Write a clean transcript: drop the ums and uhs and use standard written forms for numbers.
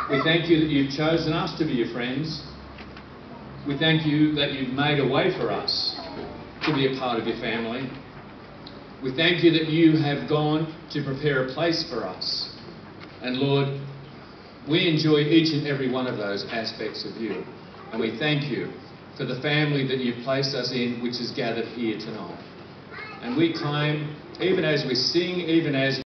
We thank you that you've chosen us to be your friends. We thank you that you've made a way for us to be a part of your family. We thank you that you have gone to prepare a place for us. And Lord, we enjoy each and every one of those aspects of you. And we thank you for the family that you've placed us in, which is gathered here tonight. And we claim, even as we sing, even as